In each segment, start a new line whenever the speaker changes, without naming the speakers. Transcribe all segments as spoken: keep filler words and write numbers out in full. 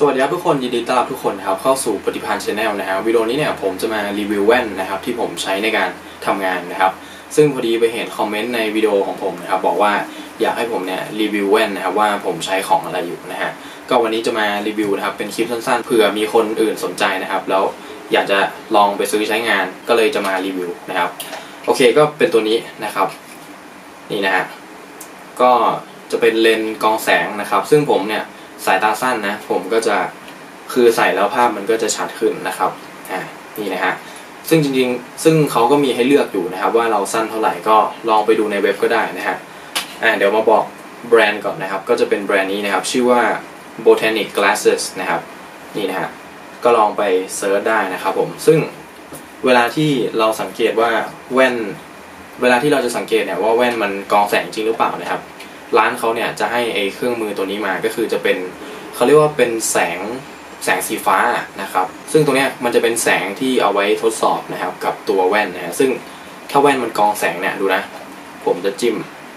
สวัสดีครับทุกคนยินดีต้อนรับทุกคนนะครับเข้าสู่ปฏิพันธ์ Channel นะฮะวิดีโอนี้เนี่ยผมจะมารีวิวแว่นนะครับที่ผมใช้ในการทำงานนะครับซึ่งพอดีไปเห็นคอมเมนต์ในวิดีโอของผมนะครับบอกว่าอยากให้ผมเนี่ยรีวิวแว่นนะครับว่าผมใช้ของอะไรอยู่นะฮะก็วันนี้จะมารีวิวนะครับเป็นคลิปสั้นๆเผื่อมีคนอื่นสนใจนะครับแล้วอยากจะลองไปซื้อใช้งานก็เลยจะมารีวิวนะครับโอเคก็เป็นตัวนี้นะครับนี่นะฮะก็จะเป็นเลนส์กรองแสงนะครับซึ่งผมเนี่ยสายตาสั้นนะผมก็จะคือใส่แล้วภาพมันก็จะชัดขึ้นนะครับอ่านี่นะฮะซึ่งจริงๆซึ่งเขาก็มีให้เลือกอยู่นะครับว่าเราสั้นเท่าไหร่ก็ลองไปดูในเว็บก็ได้นะฮะอ่าเดี๋ยวมาบอกแบรนด์ก่อนนะครับก็จะเป็นแบรนด์นี้นะครับชื่อว่า Botanic Glasses นะครับนี่นะฮะก็ลองไปเซิร์ชได้นะครับผมซึ่งเวลาที่เราสังเกตว่าแว่นเวลาที่เราจะสังเกตเนี่ยว่าแว่นมันกรองแสงจริงหรือเปล่านะครับร้านเขาเนี่ยจะให้ไอ้เครื่องมือตัวนี้มาก็คือจะเป็นเขาเรียกว่าเป็นแสงแสงสีฟ้านะครับซึ่งตรงเนี้ยมันจะเป็นแสงที่เอาไว้ทดสอบนะครับกับตัวแว่นนะฮะซึ่งถ้าแว่นมันกรองแสงเนี่ยดูนะผมจะจิ้ม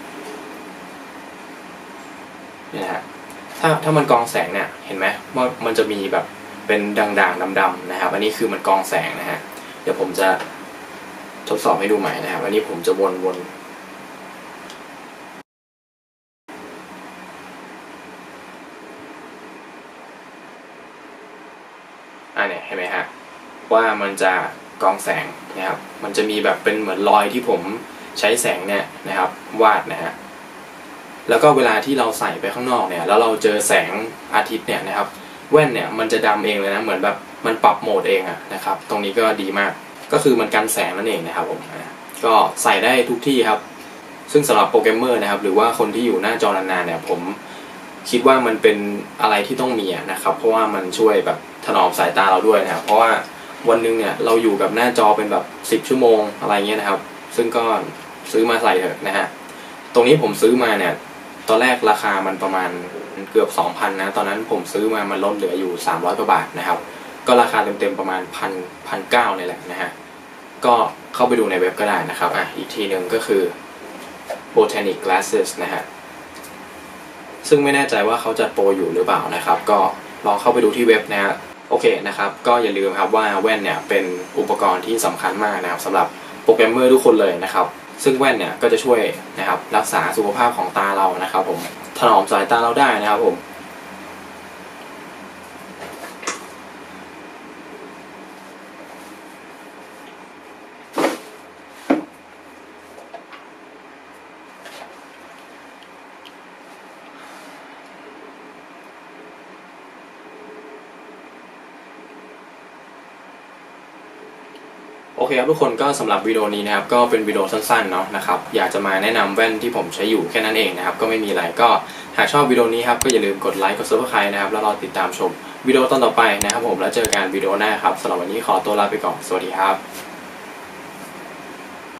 นี่นะฮะถ้าถ้ามันกรองแสงเนี่ยเห็นไหมว่ามันจะมีแบบเป็นด่างๆดำๆนะครับอันนี้คือมันกรองแสงนะฮะเดี๋ยวผมจะทดสอบให้ดูใหม่นะครับอันนี้ผมจะวนๆอ่าเนี่ยเห็นไหมฮะว่ามันจะกรองแสงนะครับมันจะมีแบบเป็นเหมือนรอยที่ผมใช้แสงเนี่ยนะครับวาดนะฮะแล้วก็เวลาที่เราใส่ไปข้างนอกเนี่ยแล้วเราเจอแสงอาทิตย์เนี่ยนะครับแว่นเนี่ยมันจะดำเองเลยนะเหมือนแบบมันปรับโหมดเองอะนะครับตรงนี้ก็ดีมากก็คือมันกันแสงนั่นเองนะครับผมก็ใส่ได้ทุกที่ครับซึ่งสำหรับโปรแกรมเมอร์นะครับหรือว่าคนที่อยู่หน้าจอนานๆเนี่ยผมคิดว่ามันเป็นอะไรที่ต้องมีนะครับเพราะว่ามันช่วยแบบถนอมสายตาเราด้วยนะครับเพราะว่าวันนึงเนี่ยเราอยู่กับหน้าจอเป็นแบบสิบชั่วโมงอะไรเงี้ยนะครับซึ่งก็ซื้อมาใส่เถอะนะฮะตรงนี้ผมซื้อมาเนี่ยตอนแรกราคามันประมาณเกือบ สองพัน นะตอนนั้นผมซื้อมามันลดเหลืออยู่สามร้อยกว่าบาทนะครับก็ราคาเต็มๆประมาณ พัน พันเก้าเนี่ยแหละนะฮะก็เข้าไปดูในเว็บก็ได้นะครับอ่ะอีกทีหนึ่งก็คือ Botanic Glasses นะฮะซึ่งไม่แน่ใจว่าเขาจัดโปรอยู่หรือเปล่านะครับก็ลองเข้าไปดูที่เว็บนะฮะโอเคนะครับก็อย่าลืมครับว่าแว่นเนี่ยเป็นอุปกรณ์ที่สำคัญมากนะครับสำหรับโปรแกรมเมอร์ทุกคนเลยนะครับซึ่งแว่นเนี่ยก็จะช่วยนะครับรักษาสุขภาพของตาเรานะครับผมถนอมสายตาเราได้นะครับผมโอเคครับทุกคนก็สำหรับวิดีโอนี้นะครับก็เป็นวิดีโอสั้นๆเนาะนะครับอยากจะมาแนะนำแว่นที่ผมใช้อยู่แค่นั้นเองนะครับก็ไม่มีอะไรก็หากชอบวิดีโอนี้ครับก็อย่าลืมกดไลค์กดซับสไครต์นะครับแล้วรอติดตามชมวิดีโอตอนต่อไปนะครับผมแล้วเจอกันวิดีโอหน้าครับสำหรับวันนี้ขอตัวลาไปก่อนสวัสดีครับ